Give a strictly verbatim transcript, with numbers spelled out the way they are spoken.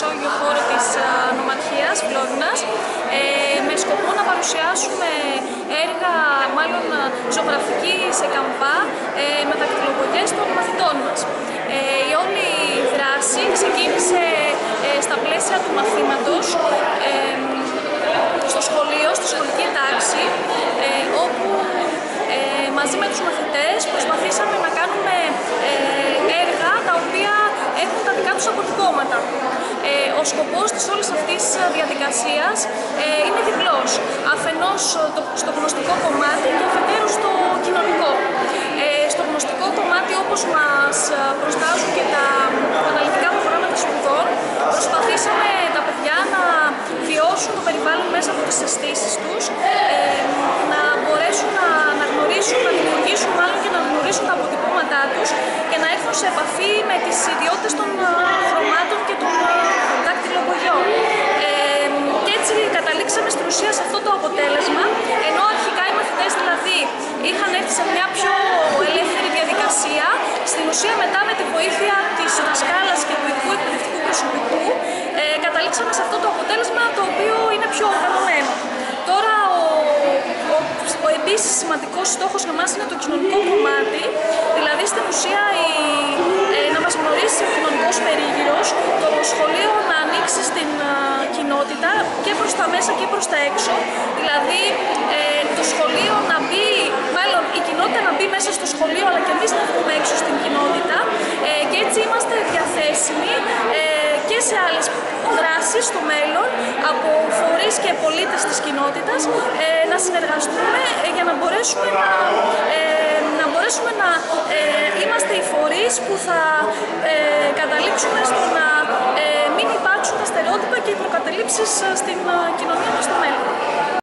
Μεσόγειο χώρο της νομαρχίας Φλόρινας ε, με σκοπό να παρουσιάσουμε έργα, μάλλον ζωγραφική σε καμβά ε, με δακτυλογωγές των μαθητών μας. Ε, η όλη δράση ξεκίνησε ε, στα πλαίσια του μαθήματος ε, στο σχολείο, στη σχολική τάξη, ε, όπου ε, μαζί με τους μαθητές προσπαθήσαμε να κάνουμε ε, έργα τα οποία έχουν τα δικά τους αποτυπώματα. Ε, ο σκοπός της όλης αυτής της διαδικασίας ε, είναι διπλός. Αφενός το, στο γνωστικό κομμάτι και αφετέρου στο κοινωνικό. Ε, στο γνωστικό κομμάτι, όπως μας προστάζουν και τα αναλυτικά προγράμματα σπουδών, προσπαθήσαμε τα παιδιά να βιώσουν το περιβάλλον μέσα από τις αισθήσεις τους, ε, να μπορέσουν να αναγνωρίσουν, να δημιουργήσουν μάλλον και να γνωρίσουν τα αποτυπώματά τους και να έρθουν σε επαφή με τις ιδιότητες των χρωμάτων και των δακτυλογωγιών. Ε, και έτσι καταλήξαμε στην ουσία σε αυτό το αποτέλεσμα, ενώ αρχικά οι μαθητές δηλαδή είχαν έρθει σε μια πιο ελεύθερη διαδικασία, στην ουσία μετά με τη βοήθεια της δασκάλας και του ειδικού εκπαιδευτικού προσωπικού ε, καταλήξαμε σε αυτό το αποτέλεσμα, το οποίο είναι πιο οργανωμένο. Τώρα ο, ο, ο επίσης σημαντικός στόχος για μας είναι το κοινωνικό κομμάτι, δηλαδή στην ουσία η, ε, να μας γνωρίσει ο κοινωνικός περίγυρος, το σχολείο να ανοίξει στην α, κοινότητα και προς τα μέσα και προς τα έξω, δηλαδή ε, το σχολείο να μπει, μάλλον η κοινότητα να μπει μέσα στο σχολείο, αλλά και εμείς να βγούμε έξω στην κοινότητα ε, και έτσι είμαστε διαθέσιμοι ε, και σε άλλες δράσεις στο μέλλον από φορείς και πολίτες της κοινότητας ε, να συνεργαστούμε ε, για να μπορέσουμε να, ε, να, μπορέσουμε να ε, είμαστε οι φορείς που θα ε, καταλήξουμε στο να ε, μην υπάρξουν τα στερεότυπα και οι προκαταλήψεις στην κοινωνία μας στο μέλλον.